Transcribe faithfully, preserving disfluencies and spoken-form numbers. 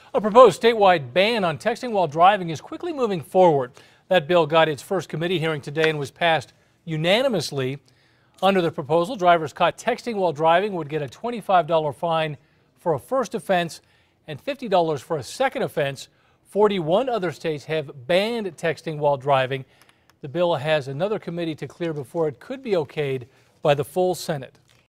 A proposed statewide ban on texting while driving is quickly moving forward. That bill got its first committee hearing today and was passed unanimously. Under the proposal, drivers caught texting while driving would get a twenty-five dollar fine for a first offense and fifty dollars for a second offense. forty-one other states have banned texting while driving. The bill has another committee to clear before it could be okayed by the full Senate.